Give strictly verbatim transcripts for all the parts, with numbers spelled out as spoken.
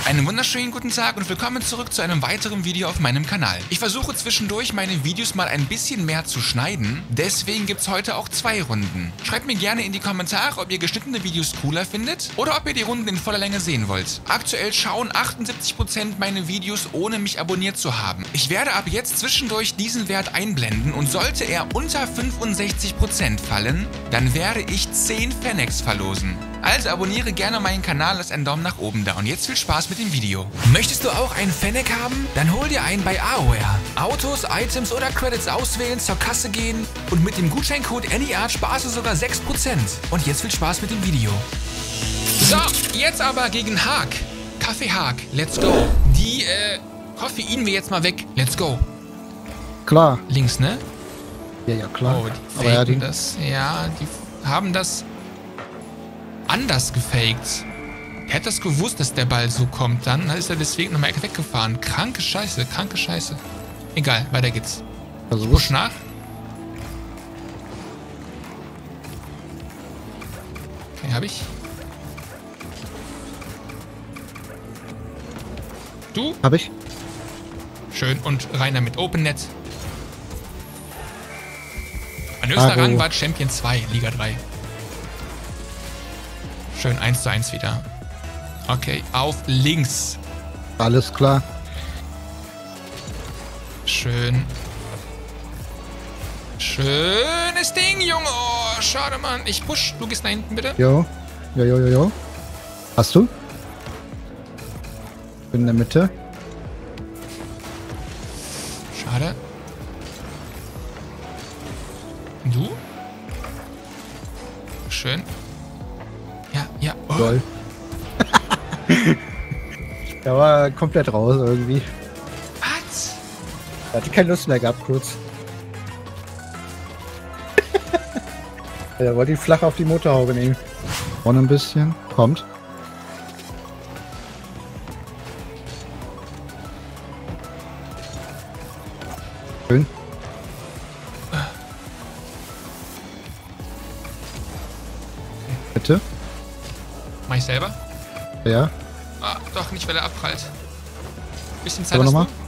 Einen wunderschönen guten Tag und willkommen zurück zu einem weiteren Video auf meinem Kanal. Ich versuche zwischendurch meine Videos mal ein bisschen mehr zu schneiden, deswegen gibt es heute auch zwei Runden. Schreibt mir gerne in die Kommentare, ob ihr geschnittene Videos cooler findet oder ob ihr die Runden in voller Länge sehen wollt. Aktuell schauen achtundsiebzig Prozent meine Videos, ohne mich abonniert zu haben. Ich werde ab jetzt zwischendurch diesen Wert einblenden und sollte er unter fünfundsechzig Prozent fallen, dann werde ich zehn Fennecs verlosen. Also abonniere gerne meinen Kanal, lass einen Daumen nach oben da und jetzt viel Spaß mit dem Video. Möchtest du auch einen Fennec haben? Dann hol dir einen bei AOR. Autos, Items oder Credits auswählen, zur Kasse gehen und mit dem Gutscheincode AnyArt sparst du sogar sechs Prozent. Und jetzt viel Spaß mit dem Video. So, jetzt aber gegen Haag. Kaffee Haag, let's go. Die, äh, Koffein wir jetzt mal weg, let's go. Klar. Links, ne? Ja, ja, klar. Oh, die Aber ja, die das, ja, die haben das anders gefaked. Er hat das gewusst, dass der Ball so kommt. Dann ist er deswegen nochmal weggefahren. Kranke Scheiße, kranke Scheiße. Egal, weiter geht's. Also Push nach. Okay, hab ich. Du? Hab ich. Schön. Und rein damit. Open Net. Mein höchster Bravo. Rang war Champion zwei, Liga drei. Schön, eins zu eins wieder. Okay, auf links. Alles klar. Schön. Schönes Ding, Junge. Oh, schade, Mann. Ich push. Du gehst nach hinten, bitte. Jo. Jo, jo, jo, jo. Hast du? Bin in der Mitte. Schade. Du? Schön. Ja, ja. Oh. Toll. Der war komplett raus irgendwie. Was? Er hatte keine Lust mehr gehabt, kurz. Er wollte ihn flach auf die Motorhaube nehmen. Vorne ein bisschen. Kommt. Schön. Bitte? Mach ich selber? Ja. Ah, doch nicht, weil er abprallt. Bisschen Zeit Aber hast nochmal.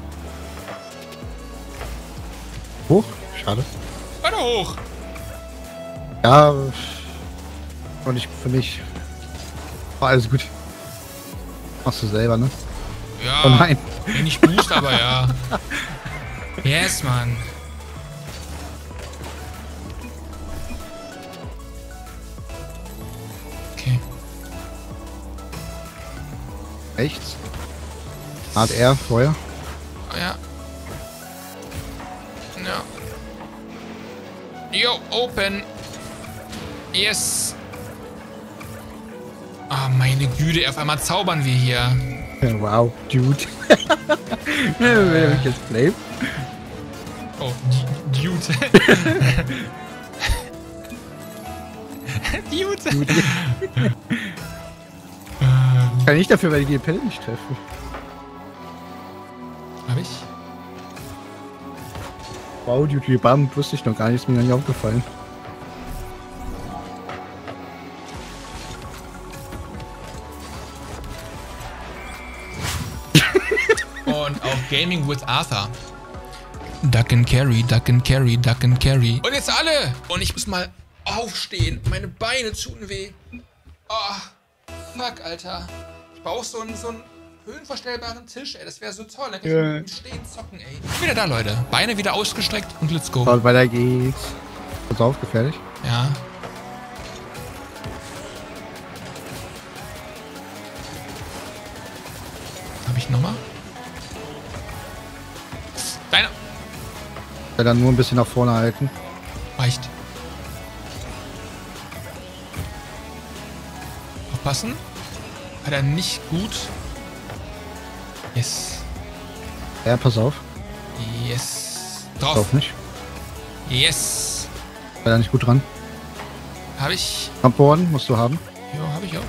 Hoch? Schade. du? Weiter hoch. Ja. Und ich für mich. War alles gut. Machst du selber, ne? Ja. Oh nein. Wenig Boost, aber ja. Yes, Mann. Okay. Rechts. Art R, Feuer. Oh, ja. Ja. Yo, open. Yes. Ah, oh, meine Güte, auf einmal zaubern wir hier. Wow, Dude. Wer mich jetzt blame? Oh, D Dude. Dude. Dude. Kann ich dafür, weil die die Pelle nicht treffen. Hab ich? Wow, Dude, bam, wusste ich noch gar nicht, ist mir noch nicht aufgefallen. Und auch Gaming with Arthur. Duck and Carry, Duck and Carry, Duck and Carry. Und jetzt alle! Und ich muss mal aufstehen. Meine Beine tun weh. Oh, fuck, Alter. Ich brauche so einen, so einen höhenverstellbaren Tisch, ey. Das wäre so toll. Dann kann ich Ja. mit dem Stehen zocken, ey. Wieder da, Leute. Beine wieder ausgestreckt und let's go. Und weiter geht's. Pass auf, gefährlich. Ja. Hab ich nochmal? Deine. Ja, dann nur ein bisschen nach vorne halten. Reicht. Aufpassen. Hat er nicht gut. Yes. Ja, pass auf. Yes. Pass Drauf. auf nicht. Yes. War da nicht gut dran. Hab ich. Abbohren musst du haben. Jo, hab ich auch.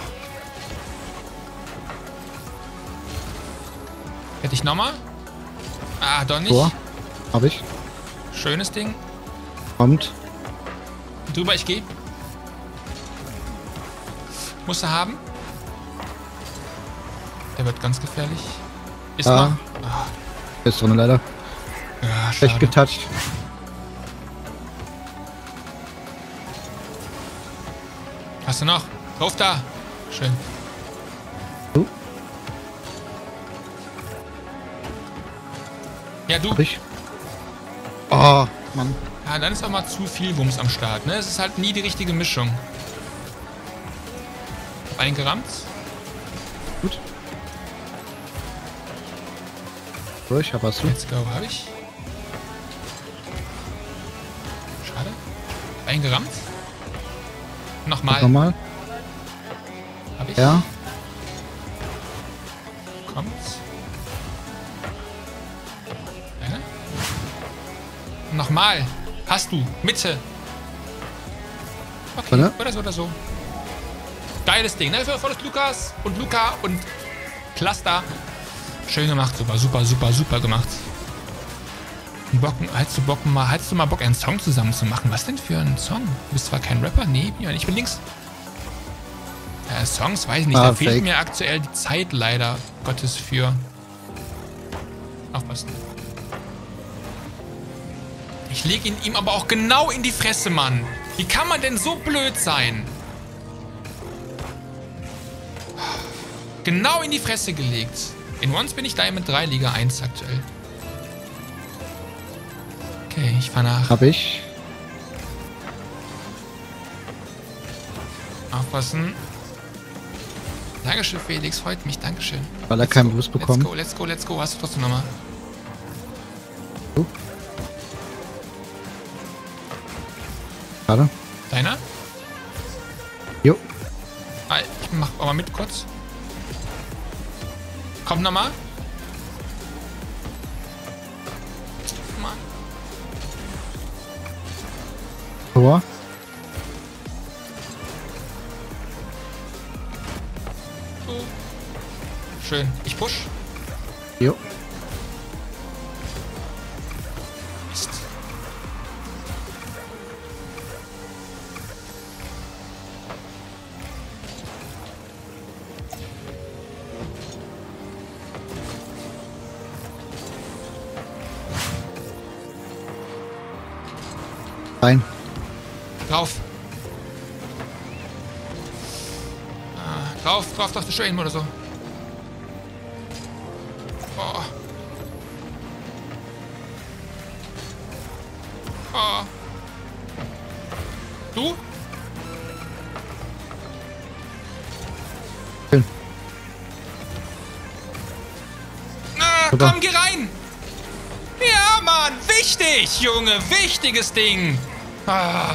Hätte ich nochmal? Ah, doch nicht. Tor. Hab ich. Schönes Ding. Kommt. Drüber, ich geh. Musst du haben. Der wird ganz gefährlich. Ist Ah. noch. Ah, Ist drin leider. ja, Schlecht schade. getoucht. Hast du noch? Drauf da. Schön. Du? Ja, du. Hab ich. Oh, Mann. Ja, dann ist auch mal zu viel Wumms am Start, ne? Es ist halt nie die richtige Mischung. Hab einen gerammt. Gut. Durch, hab was du. Let's go. Hab ich. Schade. Einen gerammt. Nochmal. Nochmal. Hab ich. Ja. Kommt. Eine. Nochmal. Hast du. Mitte. Okay. Warte. Oder so oder so. Geiles Ding. Ne? Volles Lukas und Luca und Cluster. Schön gemacht. Super, super, super, super gemacht. Bock, hast du Bock mal, hast du mal Bock, einen Song zusammen zu machen? Was denn für ein Song? Du bist zwar kein Rapper, nee, bin ich nicht. Ich bin links. Äh, Songs, weiß ich nicht. Ah, da fehlt fake. mir aktuell die Zeit leider Gottes für. Aufpassen. Ich lege ihn ihm aber auch genau in die Fresse, Mann. Wie kann man denn so blöd sein? Genau in die Fresse gelegt. In Once bin ich Diamond drei, Liga eins aktuell. Okay, ich fahr nach. Hab ich. Aufpassen. Dankeschön, Felix. Freut mich. Dankeschön. Weil er Let's keinen go, Boost bekommen. Let's go, let's go, let's go. Hast du trotzdem nochmal? Du. Schade. Deiner? Jo. Ah, ich mach aber mit kurz. Kommt nochmal. Mann. Tor. So. Schön. Ich push. Jo. Mist. Rein. Drauf. Ah, drauf, drauf, drauf, du oder so. Oh. Oh. Du? Schön. Ah, Super. komm, geh rein! Ja, Mann! Wichtig, Junge! Wichtiges Ding! Ah.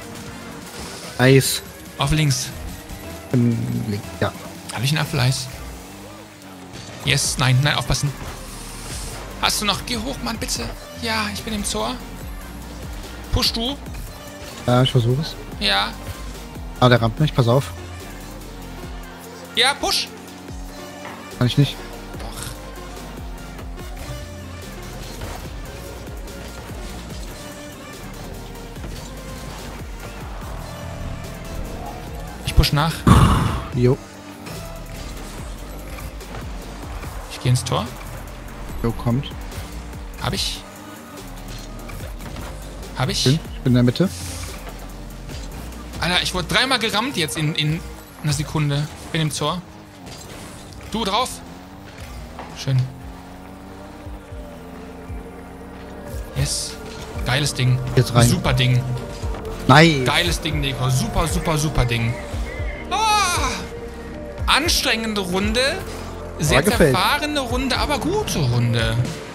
Eis. Auf links. Ähm, Ja. Habe ich einen Apfeleis? Yes, nein, nein, aufpassen. Hast du noch? Geh hoch, Mann, bitte. Ja, ich bin im Tor. Push du? Ja, ich versuche es. Ja. Ah, der rammt mich. Pass auf. Ja, push. Kann ich nicht. Doch. Ich push nach. Jo. Ich gehe ins Tor. Jo, kommt. Hab ich. Hab ich. Schön. Ich bin in der Mitte. Alter, ich wurde dreimal gerammt jetzt in, in einer Sekunde. Bin im Tor. Du drauf. Schön. Yes. Geiles Ding. Jetzt rein. Super Ding. Nein. Geiles Ding, Nico. Super, super, super Ding. Ah! Anstrengende Runde. Sehr Aber gefällt. zerfahrene Runde, aber gute Runde.